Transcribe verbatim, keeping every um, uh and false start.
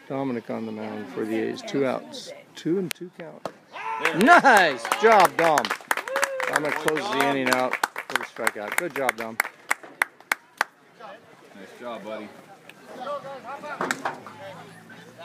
Dominic on the mound for the A's. Two outs. Two and two count. Nice job, Dom. Dominic closes the inning out for the strikeout. Good job, Dom. Nice job, buddy.